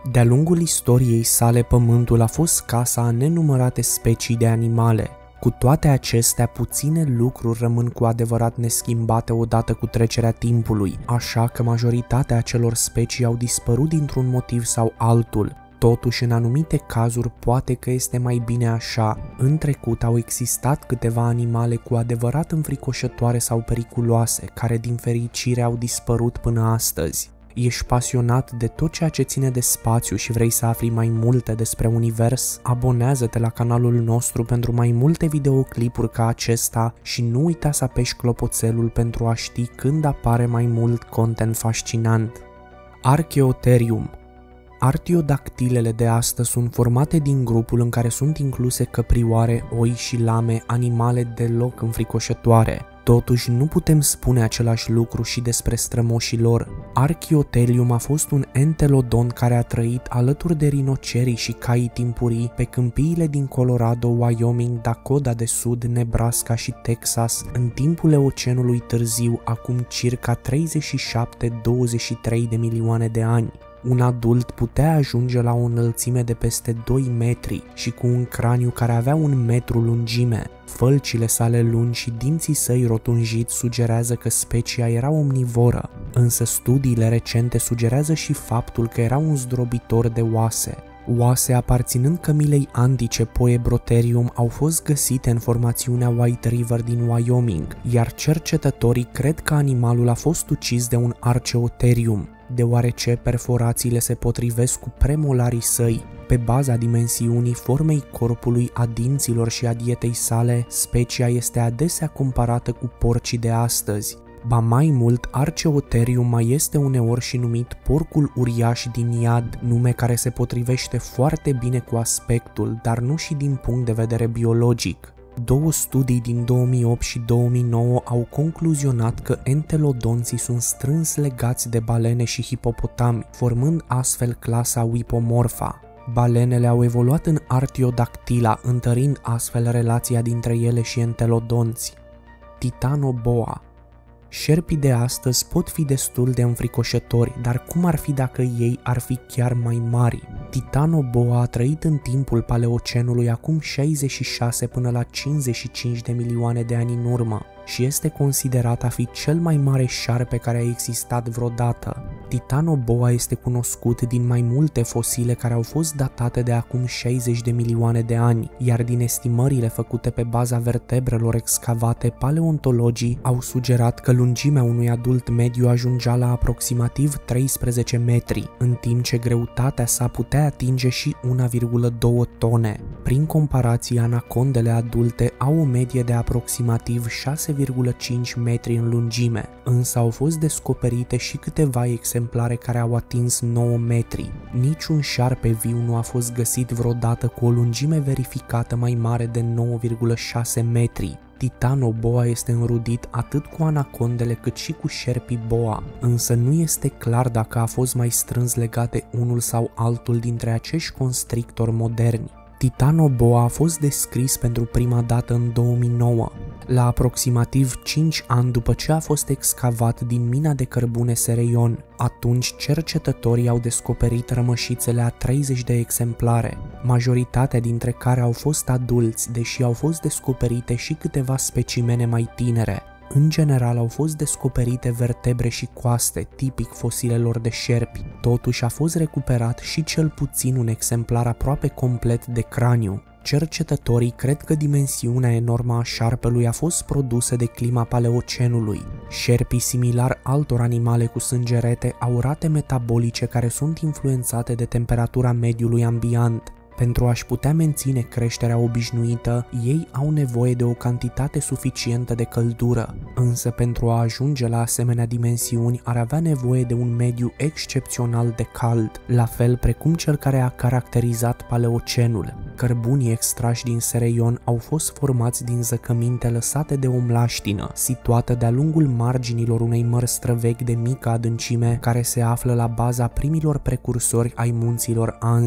De-a lungul istoriei sale, Pământul a fost casa a nenumărate specii de animale. Cu toate acestea, puține lucruri rămân cu adevărat neschimbate odată cu trecerea timpului, așa că majoritatea acelor specii au dispărut dintr-un motiv sau altul. Totuși, în anumite cazuri, poate că este mai bine așa. În trecut au existat câteva animale cu adevărat înfricoșătoare sau periculoase, care din fericire au dispărut până astăzi. Ești pasionat de tot ceea ce ține de spațiu și vrei să afli mai multe despre univers? Abonează-te la canalul nostru pentru mai multe videoclipuri ca acesta și nu uita să apeși clopoțelul pentru a ști când apare mai mult content fascinant. Archaeotherium. Artiodactilele de astăzi sunt formate din grupul în care sunt incluse căprioare, oi și lame, animale deloc înfricoșătoare. Totuși, nu putem spune același lucru și despre strămoșii lor. Archaeotherium a fost un entelodont care a trăit alături de rinocerii și caii timpurii pe câmpiile din Colorado, Wyoming, Dakota de Sud, Nebraska și Texas în timpul Eocenului târziu, acum circa 37-23 de milioane de ani. Un adult putea ajunge la o înălțime de peste 2 metri și cu un craniu care avea 1 metru lungime. Fălcile sale lungi și dinții săi rotunjiți sugerează că specia era omnivoră, însă studiile recente sugerează și faptul că era un zdrobitor de oase. Oase aparținând cămilei antice Poebrotherium au fost găsite în formațiunea White River din Wyoming, iar cercetătorii cred că animalul a fost ucis de un Archaeotherium, deoarece perforațiile se potrivesc cu premolarii săi. Pe baza dimensiunii, formei corpului, a dinților și a dietei sale, specia este adesea comparată cu porcii de astăzi. Ba mai mult, Archaeotherium mai este uneori și numit porcul uriaș din iad, nume care se potrivește foarte bine cu aspectul, dar nu și din punct de vedere biologic. Două studii din 2008 și 2009 au concluzionat că entelodonții sunt strâns legați de balene și hipopotami, formând astfel clasa Wipomorpha. Balenele au evoluat în Artiodactyla, întărind astfel relația dintre ele și entelodonți. Titanoboa. Șerpii de astăzi pot fi destul de înfricoșători, dar cum ar fi dacă ei ar fi chiar mai mari? Titanoboa a trăit în timpul Paleocenului acum 66 până la 55 de milioane de ani în urmă și este considerat a fi cel mai mare șarpe care a existat vreodată. Titanoboa este cunoscut din mai multe fosile care au fost datate de acum 60 de milioane de ani, iar din estimările făcute pe baza vertebrelor excavate, paleontologii au sugerat că lungimea unui adult mediu ajungea la aproximativ 13 metri, în timp ce greutatea sa putea atinge și 1,2 tone. Prin comparație, anacondele adulte au o medie de aproximativ 6,5 metri în lungime, însă au fost descoperite și câteva exemplare care au atins 9 metri. Niciun șarpe viu nu a fost găsit vreodată cu o lungime verificată mai mare de 9,6 metri. Titanoboa este înrudit atât cu anacondele cât și cu șerpii boa, însă nu este clar dacă a fost mai strâns legat de unul sau altul dintre acești constrictori moderni. Titanoboa a fost descris pentru prima dată în 2009, la aproximativ 5 ani după ce a fost excavat din mina de cărbune Sereion. Atunci, cercetătorii au descoperit rămășițele a 30 de exemplare, majoritatea dintre care au fost adulți, deși au fost descoperite și câteva specimene mai tinere. În general au fost descoperite vertebre și coaste, tipic fosilelor de șerpi. Totuși a fost recuperat și cel puțin un exemplar aproape complet de craniu. Cercetătorii cred că dimensiunea enormă a șarpelui a fost produsă de clima Paleocenului. Șerpii, similar altor animale cu sângerete, au rate metabolice care sunt influențate de temperatura mediului ambiant. Pentru a-și putea menține creșterea obișnuită, ei au nevoie de o cantitate suficientă de căldură, însă pentru a ajunge la asemenea dimensiuni ar avea nevoie de un mediu excepțional de cald, la fel precum cel care a caracterizat Paleocenul. Cărbunii extrași din Sereion au fost formați din zăcăminte lăsate de o mlaștină, situată de-a lungul marginilor unei mări străvechi de mică adâncime, care se află la baza primilor precursori ai munților Anzi.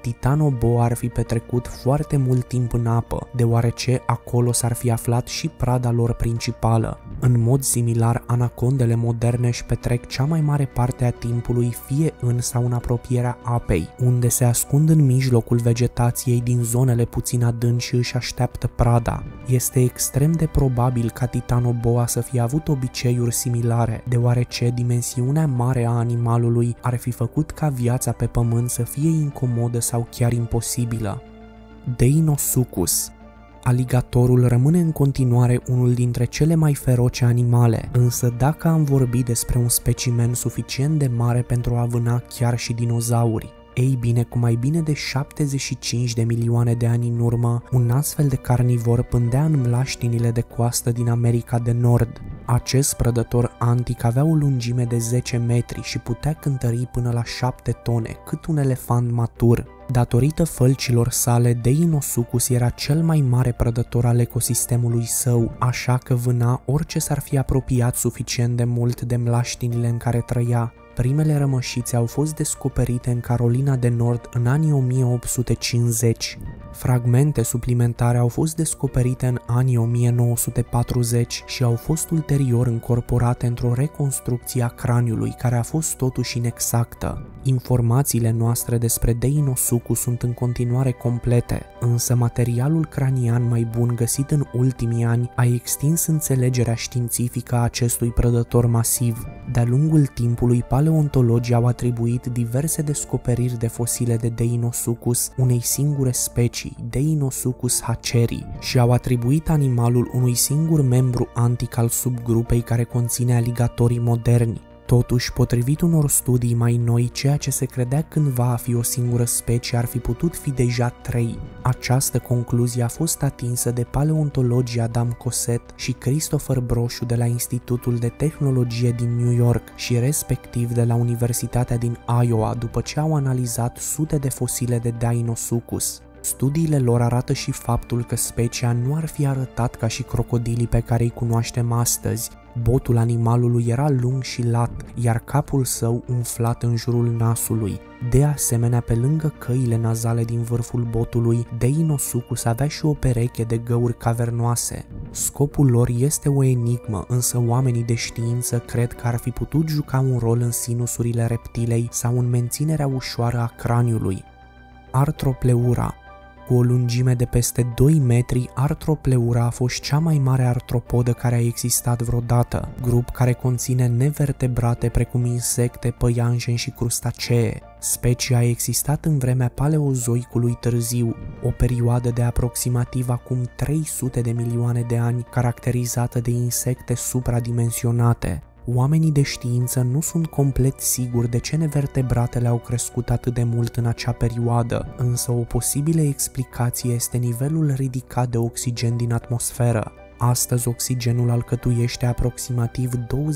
Titanoboa ar fi petrecut foarte mult timp în apă, deoarece acolo s-ar fi aflat și prada lor principală. În mod similar, anacondele moderne își petrec cea mai mare parte a timpului fie în sau în apropierea apei, unde se ascund în mijlocul vegetației din zonele puțin adânci și își așteaptă prada. Este extrem de probabil ca Titanoboa să fie avut obiceiuri similare, deoarece dimensiunea mare a animalului ar fi făcut ca viața pe pământ să fie incomodă sau chiar imposibilă. Deinosuchus. Aligatorul rămâne în continuare unul dintre cele mai feroce animale, însă dacă am vorbit despre un specimen suficient de mare pentru a vâna chiar și dinozauri, ei bine, cu mai bine de 75 de milioane de ani în urmă, un astfel de carnivor pândea în mlaștinile de coastă din America de Nord. Acest prădător antic avea o lungime de 10 metri și putea cântări până la 7 tone, cât un elefant matur. Datorită fălcilor sale, Deinosuchus era cel mai mare prădător al ecosistemului său, așa că vâna orice s-ar fi apropiat suficient de mult de mlaștinile în care trăia. Primele rămășițe au fost descoperite în Carolina de Nord în anii 1850. Fragmente suplimentare au fost descoperite în anii 1940 și au fost ulterior încorporate într-o reconstrucție a craniului, care a fost totuși inexactă. Informațiile noastre despre Deinosuchus sunt în continuare complete, însă materialul cranian mai bun găsit în ultimii ani a extins înțelegerea științifică a acestui prădător masiv. De-a lungul timpului, paleontologii au atribuit diverse descoperiri de fosile de Deinosuchus unei singure specii, Deinosuchus haceri, și au atribuit animalul unui singur membru antic al subgrupei care conține aligatorii moderni. Totuși, potrivit unor studii mai noi, ceea ce se credea cândva a fi o singură specie ar fi putut fi deja 3. Această concluzie a fost atinsă de paleontologii Adam Cosset și Christopher Broșu de la Institutul de Tehnologie din New York și respectiv de la Universitatea din Iowa, după ce au analizat sute de fosile de Deinosuchus. Studiile lor arată și faptul că specia nu ar fi arătat ca și crocodilii pe care îi cunoaștem astăzi. Botul animalului era lung și lat, iar capul său umflat în jurul nasului. De asemenea, pe lângă căile nazale din vârful botului, Deinosuchus avea și o pereche de găuri cavernoase. Scopul lor este o enigmă, însă oamenii de știință cred că ar fi putut juca un rol în sinusurile reptilei sau în menținerea ușoară a craniului. Arthropleura. Cu o lungime de peste 2 metri, Arthropleura a fost cea mai mare artropodă care a existat vreodată, grup care conține nevertebrate precum insecte, păianjeni și crustacee. Specia a existat în vremea Paleozoicului târziu, o perioadă de aproximativ acum 300 de milioane de ani, caracterizată de insecte supradimensionate. Oamenii de știință nu sunt complet siguri de ce nevertebratele au crescut atât de mult în acea perioadă, însă o posibilă explicație este nivelul ridicat de oxigen din atmosferă. Astăzi oxigenul alcătuiește aproximativ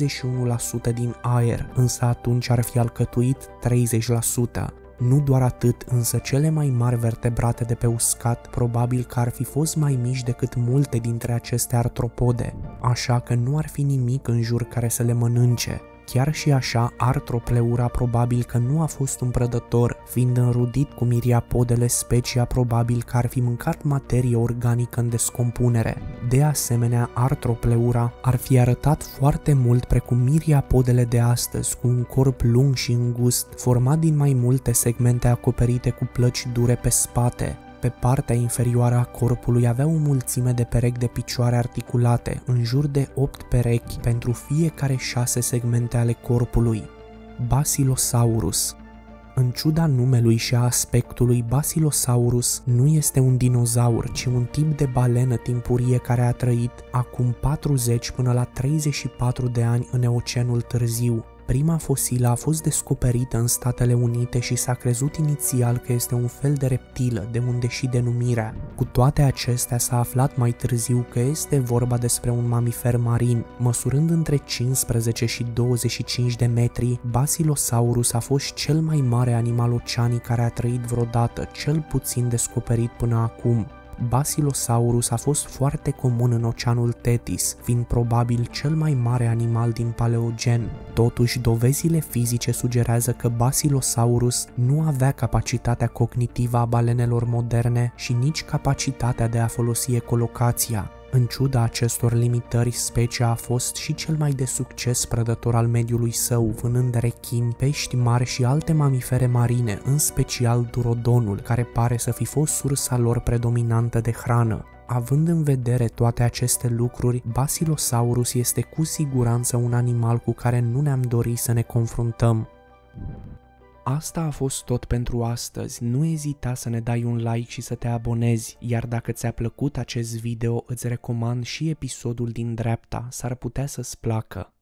21% din aer, însă atunci ar fi alcătuit 30%. Nu doar atât, însă cele mai mari vertebrate de pe uscat probabil că ar fi fost mai mici decât multe dintre aceste artropode, așa că nu ar fi nimic în jur care să le mănânce. Chiar și așa, Arthropleura probabil că nu a fost un prădător, fiind înrudit cu miriapodele, specia probabil că ar fi mâncat materie organică în descompunere. De asemenea, Arthropleura ar fi arătat foarte mult precum miriapodele de astăzi, cu un corp lung și îngust, format din mai multe segmente acoperite cu plăci dure pe spate. Pe partea inferioară a corpului avea o mulțime de perechi de picioare articulate, în jur de 8 perechi pentru fiecare 6 segmente ale corpului. Basilosaurus. În ciuda numelui și a aspectului, Basilosaurus nu este un dinozaur, ci un tip de balenă timpurie care a trăit acum 40 până la 34 de ani în Eocenul târziu. Prima fosilă a fost descoperită în Statele Unite și s-a crezut inițial că este un fel de reptilă, de unde și denumirea. Cu toate acestea s-a aflat mai târziu că este vorba despre un mamifer marin. Măsurând între 15 și 25 de metri, Basilosaurus a fost cel mai mare animal oceanic care a trăit vreodată, cel puțin descoperit până acum. Basilosaurus a fost foarte comun în Oceanul Tethys, fiind probabil cel mai mare animal din Paleogen. Totuși, dovezile fizice sugerează că Basilosaurus nu avea capacitatea cognitivă a balenelor moderne și nici capacitatea de a folosi ecolocația. În ciuda acestor limitări, specia a fost și cel mai de succes prădător al mediului său, vânând rechini, pești mari și alte mamifere marine, în special durodonul, care pare să fi fost sursa lor predominantă de hrană. Având în vedere toate aceste lucruri, Basilosaurus este cu siguranță un animal cu care nu ne-am dorit să ne confruntăm. Asta a fost tot pentru astăzi, nu ezita să ne dai un like și să te abonezi, iar dacă ți-a plăcut acest video îți recomand și episodul din dreapta, s-ar putea să-ți placă.